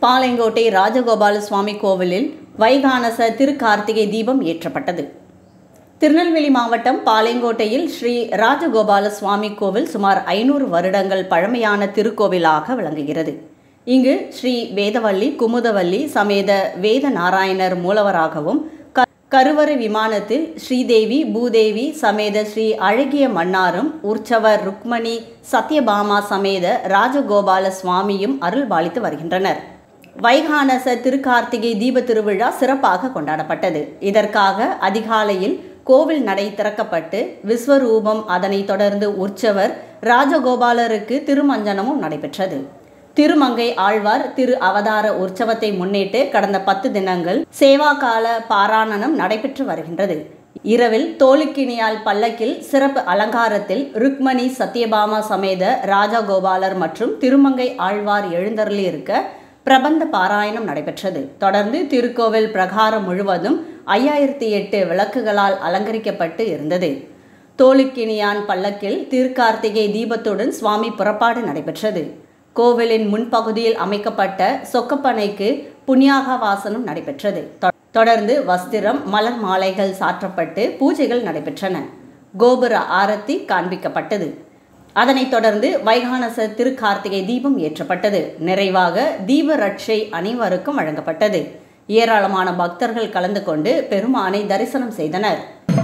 பாளையங்கோட்டை ராஜகோபால சுவாமி கோவிலில் வைகானச திருக்கார்த்திகை தீபம் ஏற்றப்பட்டது. திருநெல்வேலி மாவட்டம் பாளையங்கோட்டையில் ஸ்ரீ ராஜகோபால சுவாமி கோவில் சுமார் 500 வருடங்கள் பழமையான திருக்கோவிலாக விளங்குகிறது. இங்கு ஸ்ரீ வேதவள்ளி குமுதவள்ளி சமேத வேத நாராயணர் மூலவராகவும், கருவறை விமானத்தில் ஸ்ரீதேவி பூதேவி சமேத ஸ்ரீ அழகிய மன்னாரும், உற்சவர் ருக்மணி சத்யபாமா சமேத ராஜகோபால சுவாமியும் அருள்பாலித்து வருகின்றனர். வைகானச திருக்கார்த்திகை தீப திருவிழா சிறப்பாக கொண்டாடப்பட்டது. இதற்காக அதிகாலையில் கோவில் நடை திறக்கப்பட்டு விஸ்வரூபம், அதனைத் தொடர்ந்து உற்சவர் ராஜகோபாலருக்கு திருமஞ்சனமும் நடைபெற்றது. திருமங்கை ஆழ்வார் திரு அவதார உற்சவத்தை முன்னிட்டு கடந்த 10 தினங்கள் சேவாகால பாராயணம் நடைபெற்று வருகின்றது. இரவில் தோலுக்கினியால் பல்லக்கில் சிறப்பு அலங்காரத்தில் ருக்மணி சத்யபாமா சமேத ராஜகோபாலர் மற்றும் திருமங்கை ஆழ்வார் எழுந்தருளி இருக்க பிரபந்த பாராயணம் நடைபெற்றது. தொடர்ந்து திருக்கோவில் பிரகாரம் முழுவதும் 5008 விளக்குகளால் அலங்கரிக்கப்பட்டு இருந்தது. தோலுக்கினியான் பல்லக்கில் திருக்கார்த்திகை தீபத்துடன் சுவாமி புறப்பாடு நடைபெற்றது. கோவிலின் முன்பகுதியில் அமைக்கப்பட்ட சொக்கப்பனைக்கு புண்ணியாக வாசனம் நடைபெற்றது. தொடர்ந்து வஸ்திரம், மலர் மாலைகள் சாற்றப்பட்டு பூஜைகள் நடைபெற்றன. கோபுர ஆரத்தி காண்பிக்கப்பட்டது. அதனைத் தொடர்ந்து வைகானச திருக்கார்த்திகை தீபம் ஏற்றப்பட்டது. நிறைவாக தீப ரட்சை அனைவருக்கும் வழங்கப்பட்டது. ஏராளமான பக்தர்கள் கலந்து கொண்டு பெருமானை தரிசனம் செய்தனர்.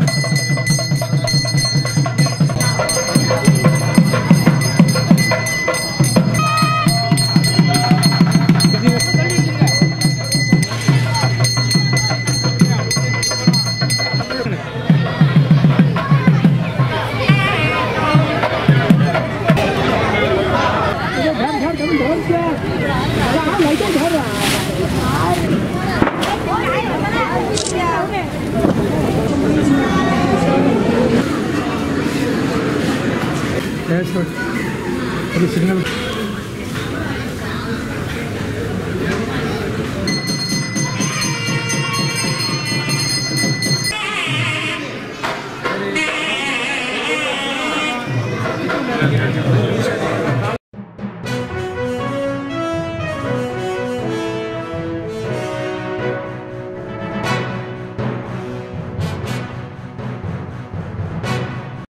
सिग्नल